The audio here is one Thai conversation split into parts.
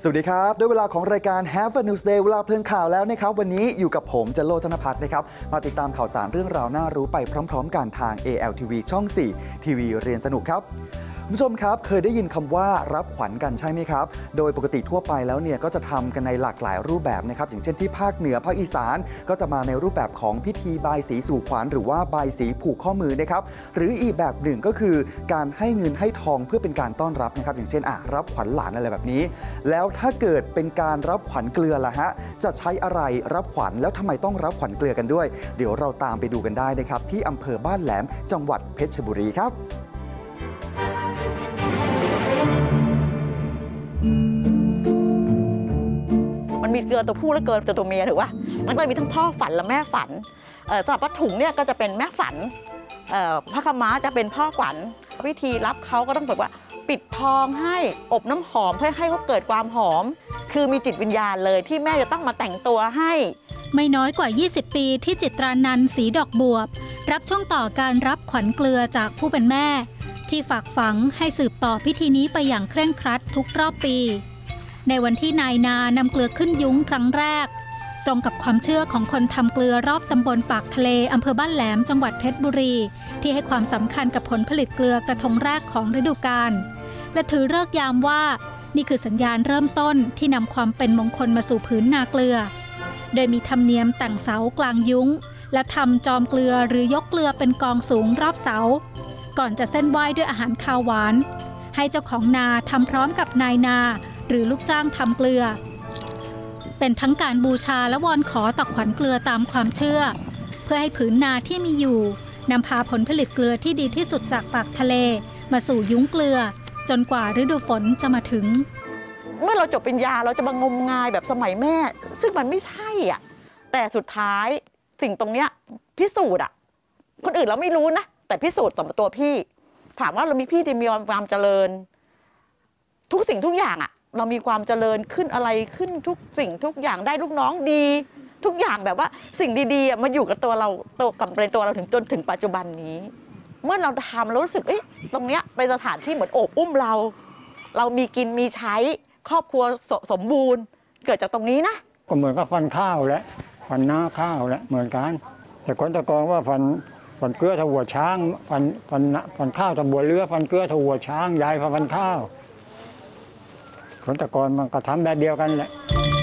สวัสดีครับด้วยเวลาของรายการ Have a News Day เวลาเพลินข่าวแล้วนะครับวันนี้อยู่กับผมจโลธนภัทรนะครับมาติดตามข่าวสารเรื่องราวน่ารู้ไปพร้อมๆกันทาง ALTV ช่อง 4 ทีวีเรียนสนุกครับคุณผู้ชมครับเคยได้ยินคำว่ารับขวัญกันใช่ไหมครับโดยปกติทั่วไปแล้วเนี่ยก็จะทำกันในหลากหลายรูปแบบนะครับอย่างเช่นที่ภาคเหนือภาคอีสานก็จะมาในรูปแบบของพิธีบายสีสู่ขวัญหรือว่าบายสีผูกข้อมือนะครับหรืออีกแบบหนึ่งก็คือการให้เงินให้ทองเพื่อเป็นการต้อนรับนะครับอย่างเช่นรับขวัญหลานอะไรแบบนี้แล้วถ้าเกิดเป็นการรับขวัญเกลือล่ะฮะจะใช้อะไรรับขวัญแล้วทำไมต้องรับขวัญเกลือกันด้วยเดี๋ยวเราตามไปดูกันได้นะครับที่อำเภอบ้านแหลมจังหวัดเพชรบุรีครับมันมีเกลือตัวผู้และเกลือตัวเมียถือว่ามันก็มีทั้งพ่อฝันและแม่ฝันสำหรับผ้าถุงเนี่ยก็จะเป็นแม่ฝันผ้าขม้าจะเป็นพ่อขวัญวิธีรับเขาก็ต้องแบบว่าปิดทองให้อบน้ำหอมเพื่อให้เขาเกิดความหอมคือมีจิตวิญญาณเลยที่แม่จะต้องมาแต่งตัวให้ไม่น้อยกว่า20ปีที่จิตรานันท์ศรีดอกบวบรับช่วงต่อการรับขวัญเกลือจากผู้เป็นแม่ที่ฝากฝังให้สืบต่อพิธีนี้ไปอย่างเคร่งครัดทุกรอบปีในวันที่นายนานำเกลือขึ้นยุ้งครั้งแรกตรงกับความเชื่อของคนทำเกลือรอบตำบลปากทะเลอำเภอบ้านแหลมจังหวัดเพชรบุรีที่ให้ความสำคัญกับผลผลิตเกลือกระทงแรกของฤดูกาลและถือฤกษ์ยามว่านี่คือสัญญาณเริ่มต้นที่นำความเป็นมงคลมาสู่ผืนนาเกลือโดยมีธรรมเนียมแต่งเสากลางยุ้งและทำจอมเกลือหรือยกเกลือเป็นกองสูงรอบเสาก่อนจะเส้นไหว้ด้วยอาหารคาวหวานให้เจ้าของนาทำพร้อมกับนายนาหรือลูกจ้างทำเกลือเป็นทั้งการบูชาและวอนขอต่อขวัญเกลือตามความเชื่อเพื่อให้ผืนนาที่มีอยู่นำพาผลผลิตเกลือที่ดีที่สุดจากปากทะเลมาสู่ยุ้งเกลือจนกว่าฤดูฝนจะมาถึงเมื่อเราจบปริญญาเราจะมางมงายแบบสมัยแม่ซึ่งมันไม่ใช่อ่ะแต่สุดท้ายสิ่งตรงเนี้ยพิสูจน์อ่ะคนอื่นเราไม่รู้นะแต่พิสูจน์ต่อตัวพี่ถามว่าเรามีพี่ที่มีความเจริญทุกสิ่งทุกอย่างอ่ะเรามีความเจริญขึ้นอะไรขึ้นทุกสิ่งทุกอย่างได้ลูกน้องดีทุกอย่างแบบว่าสิ่งดีๆมาอยู่กับตัวเรากับในตัวเราถึงจนถึงปัจจุบันนี้เมื่อเราทำเรารู้สึกตรงเนี้ยเป็นสถานที่เหมือนโอบอุ้มเรามีกินมีใช้ครอบครัวสมบูรณ์เกิดจากตรงนี้นะก็เหมือนกับฟันข้าวและฟันหน้าข้าวและเหมือนกันแต่คนตะกอนว่าฟันเกลือทวัวช้างฟันข้าวทวัวเรือฟันเกลือทวัวช้างยายฟันข้าวคนตะกอนมันก็ทำแบบเดียวกันแหละ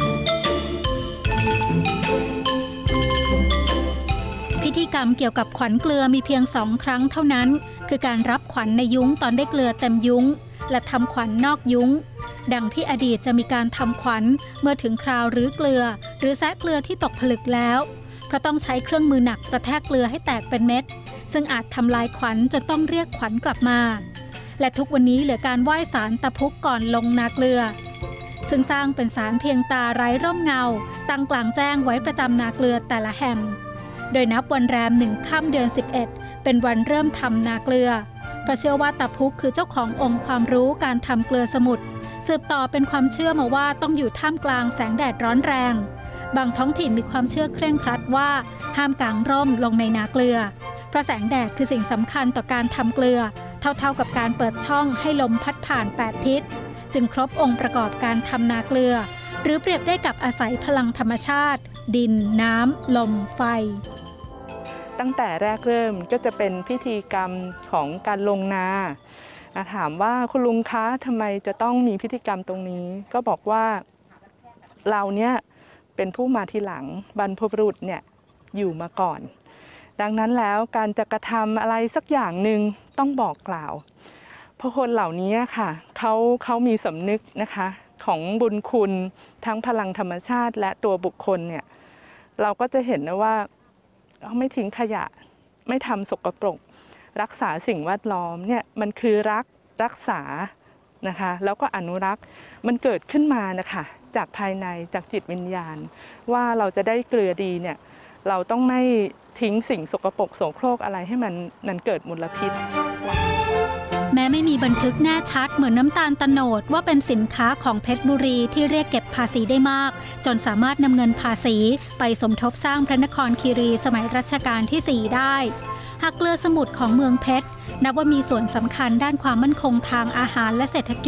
พิธีกรรมเกี่ยวกับขวัญเกลือมีเพียง2 ครั้งเท่านั้นคือการรับขวัญในยุ้งตอนได้เกลือเต็มยุ้งและทำขวัญนอกยุ้งดังที่อดีตจะมีการทำขวัญเมื่อถึงคราวรื้อเกลือหรือแซะเกลือที่ตกผลึกแล้วเพราะต้องใช้เครื่องมือหนักกระแทกเกลือให้แตกเป็นเม็ดซึ่งอาจทำลายขวัญจนต้องเรียกขวัญกลับมาและทุกวันนี้เหลือการไหว้ศาลตะพุกก่อนลงนาเกลือซึ่งสร้างเป็นศาลเพียงตาไร้ร่มเงาตั้งกลางแจ้งไว้ประจำนาเกลือแต่ละแห่งโดยนับวันแรม1 ค่ำเดือน 11เป็นวันเริ่มทำนาเกลือเพราะเชื่อว่าตะพุกคือเจ้าขององค์ความรู้การทำเกลือสมุทรสืบต่อเป็นความเชื่อมาว่าต้องอยู่ท่ามกลางแสงแดดร้อนแรงบางท้องถิ่นมีความเชื่อเคร่งครัดว่าห้ามกางร่มลงในนาเกลือเพราะแสงแดดคือสิ่งสำคัญต่อการทำเกลือเท่ากับการเปิดช่องให้ลมพัดผ่าน8 ทิศจึงครบองค์ประกอบการทำนาเกลือหรือเปรียบได้กับอาศัยพลังธรรมชาติดินน้ำลมไฟตั้งแต่แรกเริ่มก็จะเป็นพิธีกรรมของการลงนาถามว่าคุณลุงคะทำไมจะต้องมีพิธีกรรมตรงนี้ก็บอกว่าเราเนี่ยเป็นผู้มาทีหลังบรรพบุรุษเนี่ยอยู่มาก่อนดังนั้นแล้วการจะกระทำอะไรสักอย่างหนึ่งต้องบอกกล่าวเพราะคนเหล่านี้ค่ะเขามีสำนึกนะคะของบุญคุณทั้งพลังธรรมชาติและตัวบุคคลเนี่ยเราก็จะเห็นนะว่าเขาไม่ทิ้งขยะไม่ทำสกปรกรักษาสิ่งแวดล้อมเนี่ยมันคือรักษานะคะแล้วก็อนุรักษ์มันเกิดขึ้นมานะคะจากภายในจากจิตวิญญาณว่าเราจะได้เกลือดีเนี่ยเราต้องไม่ทิ้งสิ่งสกปรกโสโครกอะไรให้มันเกิดมลพิษแม้ไม่มีบันทึกแน่ชัดเหมือนน้ำตาลโตนดว่าเป็นสินค้าของเพชรบุรีที่เรียกเก็บภาษีได้มากจนสามารถนำเงินภาษีไปสมทบสร้างพระนครคีรีสมัยรัชกาลที่ 4 ได้หากเกลือสมุทรของเมืองเพชรนับว่ามีส่วนสำคัญด้านความมั่นคงทางอาหารและเศรษฐกิจ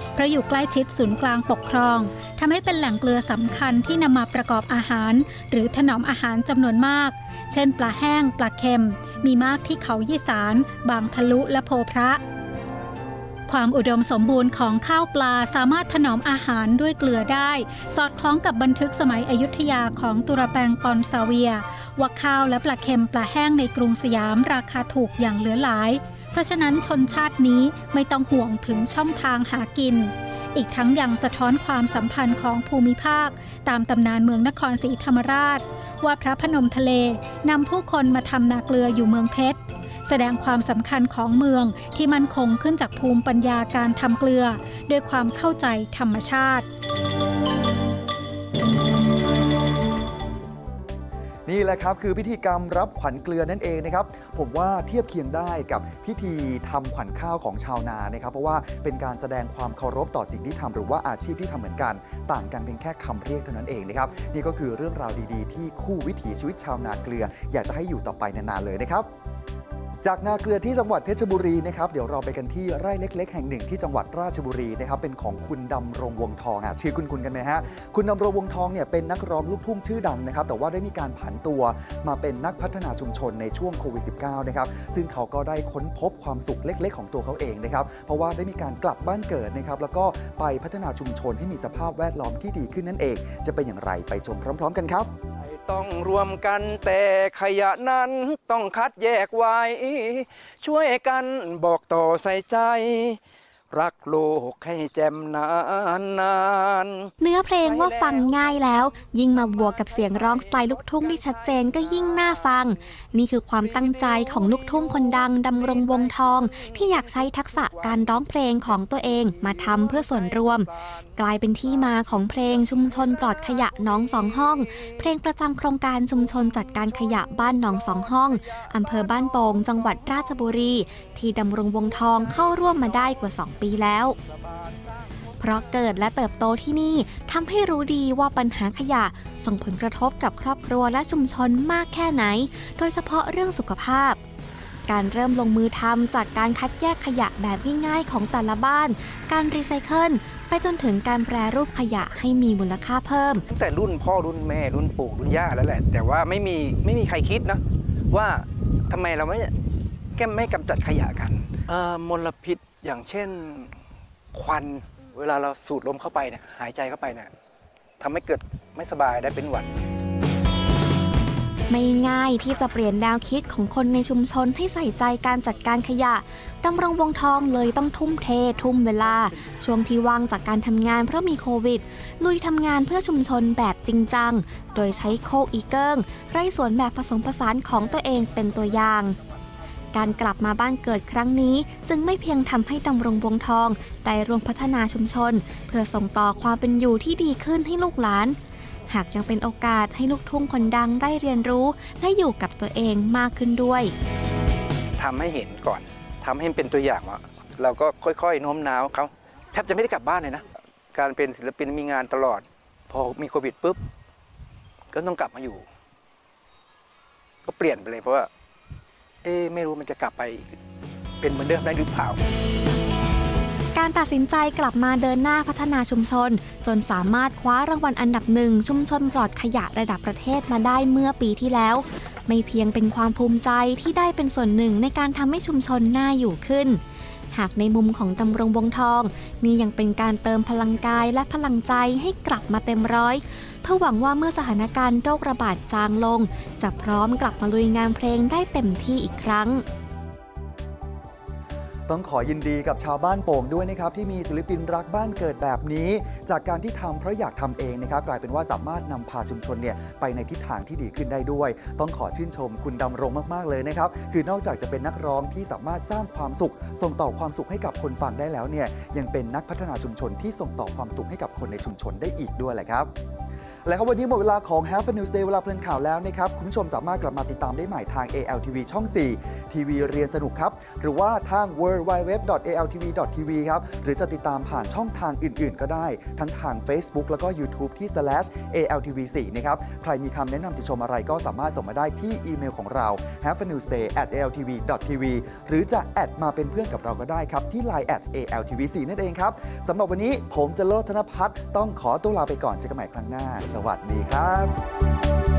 เพราะอยู่ใกล้ชิดศูนย์กลางปกครองทำให้เป็นแหล่งเกลือสำคัญที่นำมาประกอบอาหารหรือถนอมอาหารจำนวนมากเช่นปลาแห้งปลาเค็มมีมากที่เขายี่สารบางทะลุและโพพระความอุดมสมบูรณ์ของข้าวปลาสามารถถนอมอาหารด้วยเกลือได้สอดคล้องกับบันทึกสมัยอยุธยาของตุรแปงปอนซาเวียว่าข้าวและปลาเค็มปลาแห้งในกรุงสยามราคาถูกอย่างเหลือหลายเพราะฉะนั้นชนชาตินี้ไม่ต้องห่วงถึงช่องทางหากินอีกทั้งยังสะท้อนความสัมพันธ์ของภูมิภาคตามตำนานเมืองนครศรีธรรมราชว่าพระพนมทะเลนำผู้คนมาทำนาเกลืออยู่เมืองเพชรแสดงความสำคัญของเมืองที่มั่นคงขึ้นจากภูมิปัญญาการทำเกลือด้วยความเข้าใจธรรมชาตินี่แหละครับคือพิธีกรรมรับขวัญเกลือนั่นเองนะครับผมว่าเทียบเคียงได้กับพิธีทำขวัญข้าวของชาวนานะครับเพราะว่าเป็นการแสดงความเคารพต่อสิ่งที่ทำหรือว่าอาชีพที่ทำเหมือนกันต่างกันเพียงแค่คำเรียกเท่านั้นเองนะครับนี่ก็คือเรื่องราวดีๆที่คู่วิถีชีวิตชาวนาเกลืออยากจะให้อยู่ต่อไปนานๆเลยนะครับจากนาเกลือที่จังหวัดเพชรบุรีนะครับเดี๋ยวเราไปกันที่ไร่เล็กๆแห่งหนึ่งที่จังหวัดราชบุรีนะครับเป็นของคุณดำรงวงทองชื่อคุณกันไหมฮะคุณดำรงวงทองเนี่ยเป็นนักร้องลูกทุ่งชื่อดังนะครับแต่ว่าได้มีการผันตัวมาเป็นนักพัฒนาชุมชนในช่วงโควิด -19 นะครับซึ่งเขาก็ได้ค้นพบความสุขเล็กๆของตัวเขาเองนะครับเพราะว่าได้มีการกลับบ้านเกิดนะครับแล้วก็ไปพัฒนาชุมชนให้มีสภาพแวดล้อมที่ดีขึ้นนั่นเองจะเป็นอย่างไรไปชมพร้อมๆกันครับต้องรวมกันแต่ขยะนั้นต้องคัดแยกไว้ช่วยกันบอกต่อใส่ใจรักโลกให้แจ่มนานเนื้อเพลงว่าฟังง่ายแล้วยิ่งมาบวกกับเสียงร้องสไตล์ลูกทุ่งที่ชัดเจนก็ยิ่งน่าฟังนี่คือความตั้งใจของลูกทุ่งคนดังดำรงวงทองที่อยากใช้ทักษะการร้องเพลงของตัวเองมาทำเพื่อส่วนรวมกลายเป็นที่มาของเพลงชุมชนปลอดขยะหนองสองห้องเพลงประจำโครงการชุมชนจัดการขยะบ้านหนองสองห้องอำเภอบ้านโป่งจังหวัดราชบุรีที่ดำรงวงทองเข้าร่วมมาได้กว่า2 ปีแล้วเพราะเกิดและเติบโตที่นี่ทำให้รู้ดีว่าปัญหาขยะส่งผลกระทบกับครอบครัวและชุมชนมากแค่ไหนโดยเฉพาะเรื่องสุขภาพการเริ่มลงมือทำจากการคัดแยกขยะแบบง่ายๆของแต่ละบ้านการรีไซเคิลไปจนถึงการแปรรูปขยะให้มีมูลค่าเพิ่มตั้งแต่รุ่นพ่อรุ่นแม่รุ่นปู่รุ่นย่าแล้วแหละแต่ว่าไม่มีใครคิดนะว่าทำไมเราไม่กำจัดขยะกันมลพิษอย่างเช่นควันเวลาเราสูดลมเข้าไปเนี่ยหายใจเข้าไปเนี่ยทำให้เกิดไม่สบายได้เป็นหวัดไม่ง่ายที่จะเปลี่ยนแนวคิดของคนในชุมชนให้ใส่ใจการจัดการขยะดำรงวงทองเลยต้องทุ่มเททุ่มเวลาช่วงที่ว่างจากการทำงานเพราะมีโควิดลุยทำงานเพื่อชุมชนแบบจริงจังโดยใช้โคกอีเกิ้งไร่สวนแบบผสมผสานของตัวเองเป็นตัวอย่างการกลับมาบ้านเกิดครั้งนี้จึงไม่เพียงทำให้ดำรงวงทองได้ร่วมพัฒนาชุมชนเพื่อส่งต่อความเป็นอยู่ที่ดีขึ้นให้ลูกหลานหากยังเป็นโอกาสให้ลูกทุ่งคนดังได้เรียนรู้และอยู่กับตัวเองมากขึ้นด้วยทำให้เห็นก่อนทำให้เป็นตัวอย่างว่าเราก็ค่อยๆโน้มน้าวเขาแทบจะไม่ได้กลับบ้านเลยนะการเป็นศิลปินมีงานตลอดพอมีโควิดปุ๊บก็ต้องกลับมาอยู่ก็เปลี่ยนไปเลยเพราะว่าไม่รู้มันจะกลับไปเป็นเหมือนเดิมได้หรือเปล่าการตัดสินใจกลับมาเดินหน้าพัฒนาชุมชนจนสามารถคว้ารางวัลอันดับ1ชุมชนปลอดขยะระดับประเทศมาได้เมื่อปีที่แล้วไม่เพียงเป็นความภูมิใจที่ได้เป็นส่วนหนึ่งในการทำให้ชุมชนน่าอยู่ขึ้นหากในมุมของดำรงวงทองนี่ยังเป็นการเติมพลังกายและพลังใจให้กลับมาเต็มร้อยเพื่อหวังว่าเมื่อสถานการณ์โรคระบาดจางลงจะพร้อมกลับมาลุยงานเพลงได้เต็มที่อีกครั้งต้องขอยินดีกับชาวบ้านโป่งด้วยนะครับที่มีศิลปินรักบ้านเกิดแบบนี้จากการที่ทำเพราะอยากทำเองนะครับกลายเป็นว่าสามารถนำพาชุมชนเนี่ยไปในทิศทางที่ดีขึ้นได้ด้วยต้องขอชื่นชมคุณดำรงมากๆเลยนะครับคือนอกจากจะเป็นนักร้องที่สามารถสร้างความสุขส่งต่อความสุขให้กับคนฟังได้แล้วเนี่ยยังเป็นนักพัฒนาชุมชนที่ส่งต่อความสุขให้กับคนในชุมชนได้อีกด้วยแหละครับและครับวันนี้หมดเวลาของ Have a News Day เวลาเพลินข่าวแล้วนะครับคุณผู้ชมสามารถกลับมาติดตามได้ใหม่ทาง ALTV ช่อง 4 ทีวีเรียนสนุกครับหรือว่าทาง www.altv.tv ครับหรือจะติดตามผ่านช่องทางอื่นๆก็ได้ทั้งทาง Facebook แล้วก็ YouTube ที่ /ALTV4 นะครับใครมีคำแนะนำติชมอะไรก็สามารถส่งมาได้ที่อีเมลของเรา haveanewsday@altv.tv หรือจะแอดมาเป็นเพื่อนกับเราก็ได้ครับที่ Line @ALTV4 นั่นเองครับสำหรับวันนี้ผมจะโลธนพัฒน์ต้องขอตัวลาไปก่อนเจอกันใหม่ครั้งหน้าสวัสดีครับ